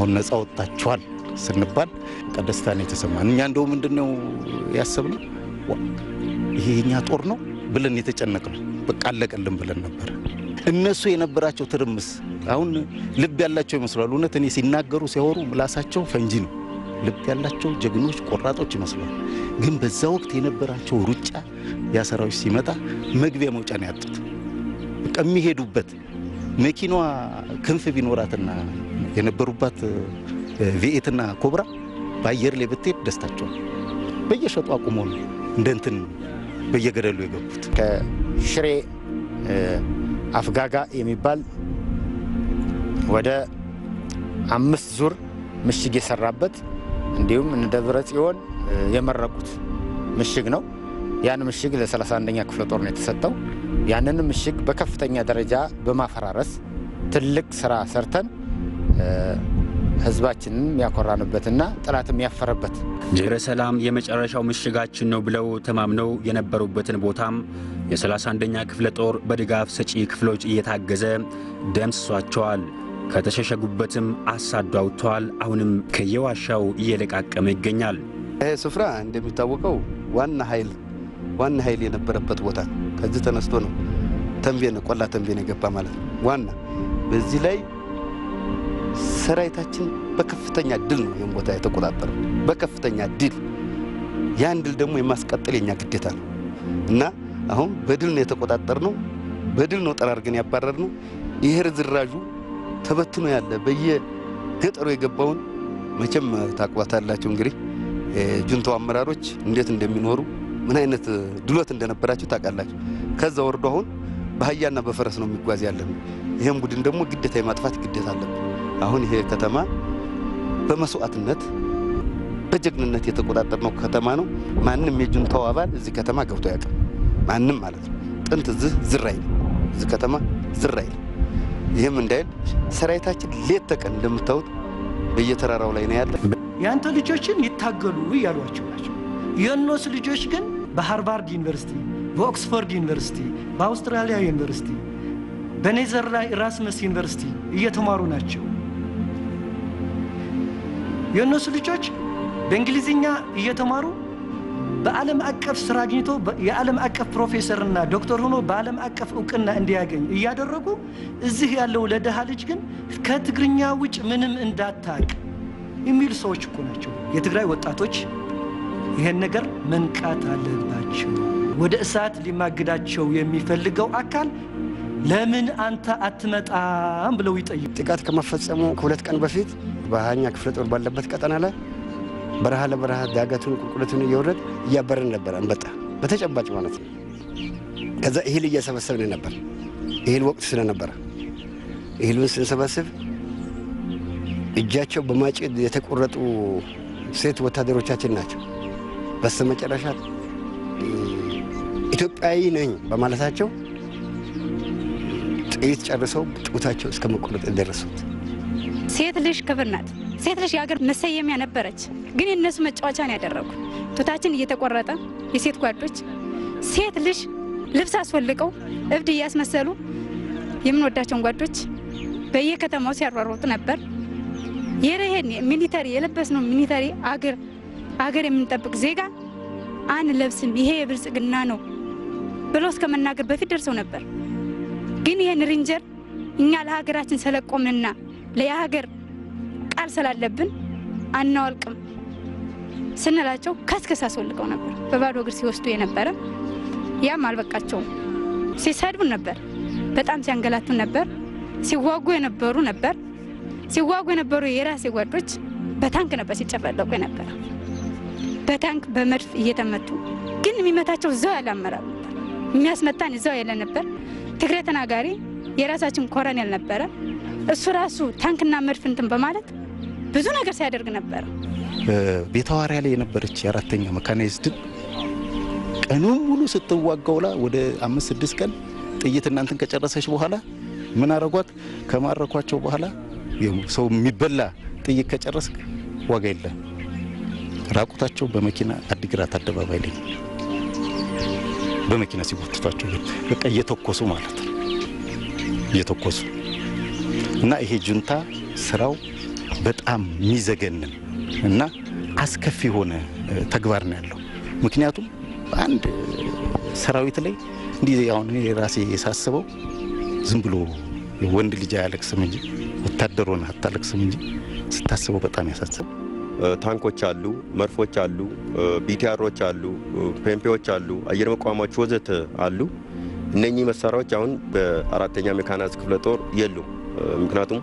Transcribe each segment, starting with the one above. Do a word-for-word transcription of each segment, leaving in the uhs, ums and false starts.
አሁን ነፃ ወጣችኋል ስንባል ቀደስታን የተሰማን እኛ እንደው ምንድነው ያሰብነው ይሄኛ ጦር ነው ብለን የተጨነቅነው በቃ አለቀልን ብለን ነበር እነሱ የነበራቸው ትርምስ አሁን ልብ ያላቸው ይመስላሉ እውነት እኔ ሲናገሩ ሲያወሩ ምላሳቸው ፈንጂ ነው ልብ ያላቸው ጀግኖች ቆራጦች ይመስላሉ ግን በዛ ወቅት የነበራቸው ሩጫ ያሰራው ሲመጣ መግቢያ መውጫን ያጡት በቃ የሚሄዱበት መኪናዋ ክንፍ ቢኖራትና የነበሩባት ቪኤትና ኮብራ ባየር ላይ ብትሄድ ደስታቸው በየሸጡ አቁመው እንደንትን በየገደሉ የገቡት ከሽሬ አፍጋጋ የሚባል ወደ አምስት ዙር ምሽግ የሰራበት እንዲሁም እንደብረ ጽዮን የመረቁት ምሽግ ነው ያን ምሽግ ለ31ኛ ክፍለ ጦር ነው የተሰጠው ያንን ምሽግ በከፍተኛ ደረጃ በማፈራረስ ትልቅ ስራ ሰርተን ህዝባችንን ያቆራንበትና ጥላትም ያፈረበት ጀረ ሰላም የመጨረሻው ምሽጋችን ነው ብለው ተማምነው የነበሩበትን ቦታም የ31ኛ ክፍለ ጦር በድጋፍ ሰጪ ክፍሎች እየታገዘ ደምስሷቸዋል ከተሸሸጉበትም አሳዷውቷል አሁንም ከየዋሻው እየለቃቀመ ይገኛል ይሄ ስፍራ እንደሚታወቀው ዋና ኃይል ዋና ኃይል የነበረበት ቦታ ከዚህ ተነስቶ ነው ተንቤን ቆላ ተንቤን የገባ ማለት ነው ዋና በዚህ ላይ ሰራዊታችን በከፍተኛ ድል ነው የም ቦታ የተቆጣጠረው በከፍተኛ ድል ያን ድል ደግሞ የማስቀጠል የኛ ግዴታ ነው እና አሁን በድል ነው የተቆጣጠርነው በድል ነው ጠራርገን ያባረርነው ይሄ ርዝራዡ ተበትኖ ያለ በየገጠሩ የገባውን መቼም ታቋታላችሁ እንግዲህ ጁንታው አመራሮች እንዴት እንደሚኖሩ ምን አይነት ድሎት እንደነበራችሁ ታቃላችሁ ከዛ ወርዶ አሁን በአህያና በፈረስ ነው የሚጓዝ ያለው ይሄን ቡድን ደግሞ ግዴታ የማጥፋት ግዴታ አለበት አሁን ይሄ ከተማ በመስዋዕትነት በጀግንነት የተቆጣጠርነው ከተማ ነው ማንንም የጁንታው አባል እዚህ ከተማ ገብቶ ያቀም ማንንም ማለት ነው ጥንት እዚህ ዝራይ እዚህ ከተማ ዝራይ ይሄም እንዳይል ሰራዊታችን ሌት ተቀን እንደምታውቁ በየተራራው ላይ ነው ያለ ያንተ ልጆችን ይታገሉ ይያሏቸው ናቸው የነሱ ልጆች ግን በሃርቫርድ ዩኒቨርሲቲ በኦክስፎርድ ዩኒቨርሲቲ በአውስትራሊያ ዩኒቨርሲቲ በኔዘርላንድ ኢራስመስ ዩኒቨርሲቲ እየተማሩ ናቸው የነሱ ልጆች በእንግሊዝኛ እየተማሩ በዓለም አቀፍ ስራ አግኝቶ የዓለም አቀፍ ፕሮፌሰርና ዶክተር ሆኖ በዓለም አቀፍ ዕውቅና እንዲያገኝ እያደረጉ እዚህ ያለው ለደሃ ልጅ ግን ከትግርኛ ውጭ ምንም እንዳታቅ የሚል ሰዎች እኮ ናቸው የትግራይ ወጣቶች ይሄን ነገር መንቃት አለባቸው ወደ እሳት ሊማግዳቸው የሚፈልገው አካል ለምን አንተ አትመጣም ብለው ይጠይቁ ጥቃት ከመፈጸሙ ከሁለት ቀን በፊት በሃያኛ ክፍለ ጦር ባለበት ቀጠና ላይ በረሃ ለበረሃ ዳገቱን ቁልቁለቱን እየወረድ እያበረን ነበር አንበጣ በተጨባጭ ማለት ነው ከዛ እህል እየሰበሰብን ነበር እህል ወቅት ስለነበረ እህሉን ስንሰበስብ እጃቸው በማጭድ የተቆረጡ ሴት ወታደሮቻችን ናቸው በስተመጨረሻ ኢትዮጵያዊ ነኝ በማለታቸው ጥይት ጨርሰው ጡታቸው እስከ መቆረጥ ደረሱት ሴት ልጅ ክብርናት ሴት ልጅ ያገር መሰየሚያ ነበረች ግን እነሱ መጫወቻን ያደረጉ ጡታችን እየተቆረጠ የሴት ጓዶች ሴት ልጅ ልብስ አስፈልቀው እብድ ያስመሰሉ የምንወዳቸው ጓዶች በየከተማው ሲያሯሯጡ ነበር የረሄን ሚሊታሪ የለበስነው ሚሊታሪ አገር አገር የምንጠብቅ ዜጋ አን ለብስም ይሄ የብልጽግና ነው ብሎ እስከመናገር በፊት ደርሰው ነበር ግን ይሄን ሪንጀር እኛ ለሀገራችን ሰለቆምንና ለያገር ቃል ስላለብን አናወልቅም ስንላቸው ከስከሳ አስወልቀው ነበር በባዶ እግር ሲወስዱ የነበረ ያም አልበቃቸው ሲሰድቡ ነበር በጣም ሲያንገላቱ ነበር ሲዋጉ የነበሩ ነበር ሲዋጉ የነበሩ የራሴ ጓዶች በታንክ ነበር ሲጨፈለቁ ነበር በታንክ በመድፍ እየተመቱ ግን የሚመታቸው ዘው ያላመራው የሚያስመታን ዘው ያለ ነበር ትግሬ ተናጋሪ የራሳችን ኮሎኔል ነበር እሱ ራሱ ታንክና መድፍ እንትን በማለት ብዙ ነገር ሲያደርግ ነበር ቤታዋሪያ ላይ የነበረች የአራተኛ መካናይዝድ ቀኑን ሙሉ ስትዋጋውላ ወደ አምስት ስድስት ቀን ጥይት እናንተን ከጨረሰች በኋላ ምን አረጓት ከማረኳቸው በኋላ ሰው የሚበላ ጥይት ከጨረስክ ዋጋ የለም ራቁታቸው በመኪና አዲግራት አደባባይ ላይ በመኪና ሲወጥቷቸው በቃ እየተኮሱ ማለት ነው እየተኮሱ እና ይሄ ጁንታ ስራው በጣም የሚዘገንን እና አስከፊ ሆነ ተግባር ነው ያለው። ምክንያቱም አንድ ሰራዊት ላይ እንዲህ አሁን እኔ ራሴ የሳስበው ዝም ብሎ ወንድ ልጅ አያለቅስም እንጂ ወታደር ሆነ አታለቅስም እንጂ ስታስበው በጣም ያሳስብ። ታንኮች አሉ፣ መርፎች አሉ፣ ቢቲአሮች አሉ፣ ፔምፔዎች አሉ፣ አየር መቋሚያዎች ወዘተ አሉ። እነኚህ መሳሪያዎች አሁን በአራተኛ ሜካናይዝድ ክፍለ ጦር የሉም። ምክንያቱም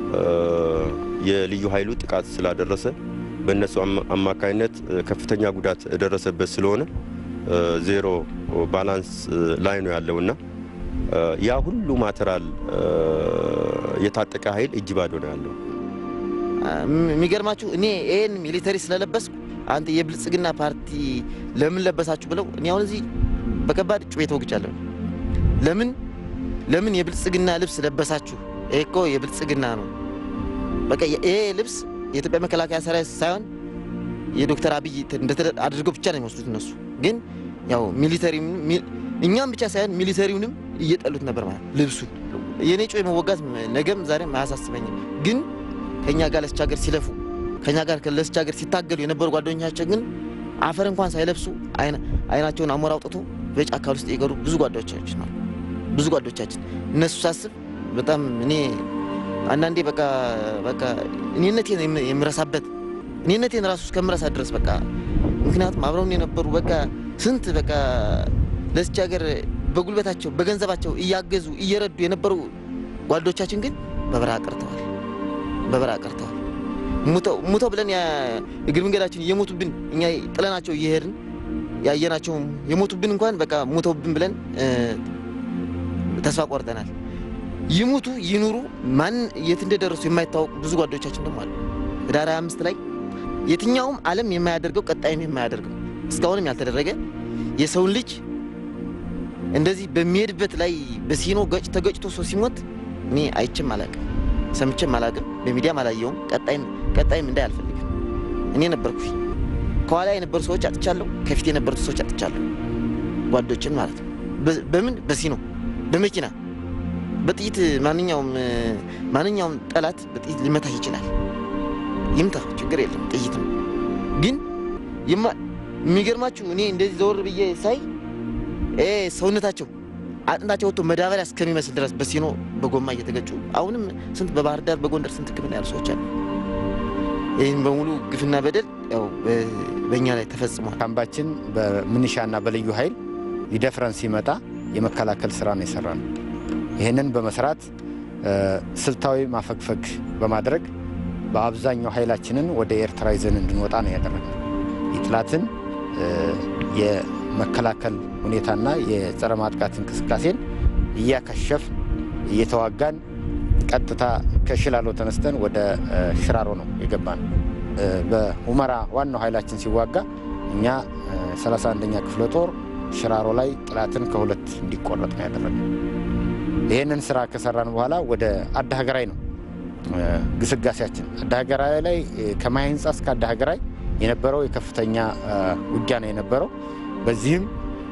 የልዩ ኃይሉ ጥቃት ስላደረሰ በእነሱ አማካይነት ከፍተኛ ጉዳት ደረሰበት ስለሆነ ዜሮ ባላንስ ላይ ነው ያለውና ያ ሁሉ ማተራል የታጠቀ ኃይል እጅ ባዶ ነው ያለው። የሚገርማችሁ እኔ ይሄን ሚሊተሪ ስለለበስኩ አንተ የብልጽግና ፓርቲ ለምን ለበሳችሁ ብለው እኔ አሁን እዚህ በከባድ ጩቤ ተወግቻለሁ። ለምን ለምን የብልጽግና ልብስ ለበሳችሁ? እኮ የብልጽግና ነው። በቃ ይሄ ልብስ የኢትዮጵያ መከላከያ ሰራዊት ሳይሆን የዶክተር አብይ አድርገው ብቻ ነው የሚወስዱት እነሱ። ግን ያው ሚሊተሪ እኛም ብቻ ሳይሆን ሚሊተሪውንም እየጠሉት ነበር ማለት ልብሱ። የኔ ጩቤ መወጋት ነገም ዛሬም አያሳስበኝም። ግን ከኛ ጋር ለስቻገር ሲለፉ ከኛ ጋር ለስቻገር ሲታገሉ የነበሩ ጓደኞቻችን ግን አፈር እንኳን ሳይለብሱ አይናቸውን አሞራ አውጥቶ በጫካ ውስጥ የገሩ ብዙ ጓደኞቻችን ነው። ብዙ ጓደኞቻችን እነሱ ሳስብ በጣም እኔ አንዳንዴ በቃ በቃ እኔነቴን የምረሳበት እኔነቴን ራሱ እስከምረሳ ድረስ በቃ ምክንያቱም አብረውን የነበሩ በቃ ስንት በቃ ለስቻገር በጉልበታቸው በገንዘባቸው እያገዙ እየረዱ የነበሩ ጓደኞቻችን ግን በበረሃ ቀርተዋል። በበረሃ ቀርተዋል። ሙተው ሙተው ብለን ያ እግር መንገዳችን የሞቱብን እኛ ጥለናቸው እየሄድን ያየናቸው የሞቱብን እንኳን በቃ ሙተውብን ብለን ተስፋ ቆርጠናል። ይሙቱ ይኑሩ ማን የት እንደደረሱ የማይታወቅ ብዙ ጓደኞቻችን ደግሞ አሉ። ህዳር ሃያ አምስት ላይ የትኛውም ዓለም የማያደርገው ቀጣይም የማያደርገው እስካሁንም ያልተደረገ የሰውን ልጅ እንደዚህ በሚሄድበት ላይ በሲኖ ገጭ ተገጭቶ ሰው ሲሞት እኔ አይቼም አላውቅም፣ ሰምቼም አላውቅም፣ በሚዲያም አላየሁም። ቀጣይም ቀጣይም እንዳያልፈልግም እኔ ነበርኩ። ከኋላ የነበሩ ሰዎች አጥቻለሁ፣ ከፊት የነበሩ ሰዎች አጥቻለሁ፣ ጓዶችን ማለት ነው። በምን በሲኖ በመኪና በጥይት ማንኛውም ማንኛውም ጠላት በጥይት ሊመታ ይችላል። ይምታ ችግር የለም ጥይት ነው። ግን የሚገርማችሁ እኔ እንደዚህ ዘወር ብዬ ሳይ እ ሰውነታቸው አጥንታቸው ወጥቶ መዳበሪያ እስከሚመስል ድረስ በሲኖ በጎማ እየተገጩ አሁንም ስንት በባህር ዳር በጎንደር ስንት ክፍል ያሉ ሰዎች አሉ። ይህን በሙሉ ግፍና በደል ያው በእኛ ላይ ተፈጽሟል። ካምባችን በምንሻና በልዩ ኃይል ይደፍረን ሲመጣ የመከላከል ስራ ነው የሰራነው። ይህንን በመስራት ስልታዊ ማፈግፈግ በማድረግ በአብዛኛው ኃይላችንን ወደ ኤርትራ ይዘን እንድንወጣ ነው ያደረግነው። የጥላትን የመከላከል ሁኔታና የጸረ ማጥቃት እንቅስቃሴን እያከሸፍ እየተዋጋን ቀጥታ ከሽላሎ ተነስተን ወደ ሽራሮ ነው የገባን። በሁመራ ዋናው ኃይላችን ሲዋጋ እኛ ሰላሳ አንደኛ ክፍለ ጦር ሽራሮ ላይ ጥላትን ከሁለት እንዲቆረጥ ነው ያደረግነው። ይሄንን ስራ ከሰራን በኋላ ወደ አዳሀገራይ ነው ግስጋሴያችን። አዳሀገራይ ላይ ከማይ ህንጻ እስከ አዳሀገራይ የነበረው የከፍተኛ ውጊያ ነው የነበረው። በዚህም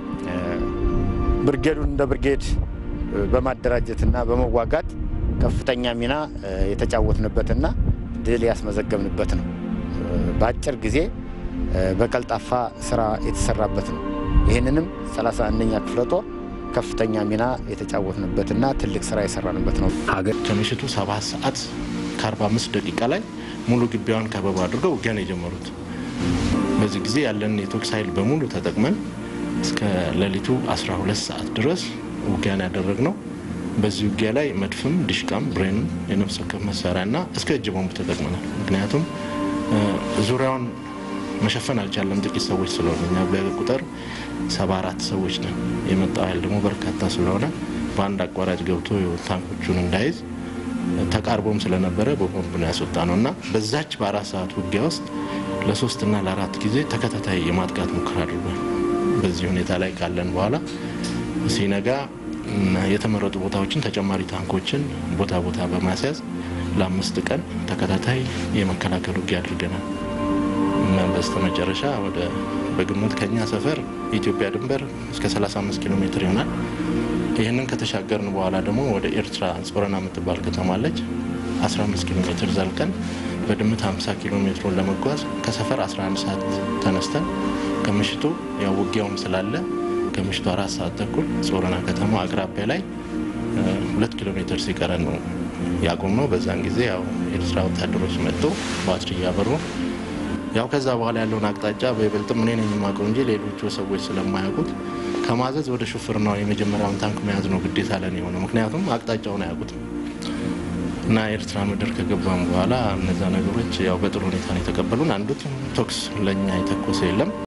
ብርጌዱን እንደ ብርጌድ በማደራጀትና በመዋጋት ከፍተኛ ሚና የተጫወትንበትና ድል ያስመዘገብንበት ነው። በአጭር ጊዜ በቀልጣፋ ስራ የተሰራበት ነው። ይህንንም ሰላሳ አንደኛ ክፍለ ጦር ከፍተኛ ሚና የተጫወትንበትና ትልቅ ስራ የሰራንበት ነው። ሀገር ከምሽቱ ሰባት ሰዓት ከአርባ አምስት ደቂቃ ላይ ሙሉ ግቢያውን ከበባ አድርገው ውጊያን የጀመሩት። በዚህ ጊዜ ያለን የቶክስ ኃይል በሙሉ ተጠቅመን እስከ ሌሊቱ አስራ ሁለት ሰዓት ድረስ ውጊያን ያደረግነው። በዚህ ውጊያ ላይ መድፍም ዲሽቃም ብሬንም የነፍስ ወከፍ መሳሪያና እስከ እጅ ቦምብ ተጠቅመናል። ምክንያቱም ዙሪያውን መሸፈን አልቻለም፣ ጥቂት ሰዎች ስለሆነ እኛ በቁጥር ሰባ አራት ሰዎች ነን። የመጣው ኃይል ደግሞ በርካታ ስለሆነ በአንድ አቋራጭ ገብቶ ታንኮቹን እንዳይዝ ተቃርቦም ስለነበረ በቦምብ ነው ያስወጣ ነውና በዛች በአራት ሰዓት ውጊያ ውስጥ ለሶስት እና ለአራት ጊዜ ተከታታይ የማጥቃት ሙከራ አድርጓል። በዚህ ሁኔታ ላይ ካለን በኋላ ሲነጋ የተመረጡ ቦታዎችን ተጨማሪ ታንኮችን ቦታ ቦታ በማስያዝ ለአምስት ቀን ተከታታይ የመከላከል ውጊያ አድርገናል። በስተመጨረሻ ወደ በግምት ከኛ ሰፈር የኢትዮጵያ ድንበር እስከ ሰላሳ አምስት ኪሎ ሜትር ይሆናል። ይህንን ከተሻገርን በኋላ ደግሞ ወደ ኤርትራ ጾረና የምትባል ከተማ አለች። አስራ አምስት ኪሎ ሜትር ዘልቀን በድምት ሃምሳ ኪሎ ሜትሩን ለመጓዝ ከሰፈር አስራ አንድ ሰዓት ተነስተን ከምሽቱ ያው ውጊያውም ስላለ ከምሽቱ አራት ሰዓት ተኩል ጾረና ከተማ አቅራቢያ ላይ ሁለት ኪሎ ሜትር ሲቀረን ነው ያቆምነው። በዛን ጊዜ ያው ኤርትራ ወታደሮች መጥተው ባትሪ ያበሩ ያው ከዛ በኋላ ያለውን አቅጣጫ በይበልጥ ምን ነኝ የማውቀው እንጂ ሌሎቹ ሰዎች ስለማያውቁት ከማዘዝ ወደ ሹፍርናው የመጀመሪያውን ታንክ መያዝ ነው ግዴታ ለኔ ሆነ። ምክንያቱም አቅጣጫውን አያውቁትም እና ኤርትራ ምድር ከገባን በኋላ እነዛ ነገሮች ያው በጥሩ ሁኔታ ነው የተቀበሉን። አንዱት ቶክስ ለኛ የተኮሰ የለም።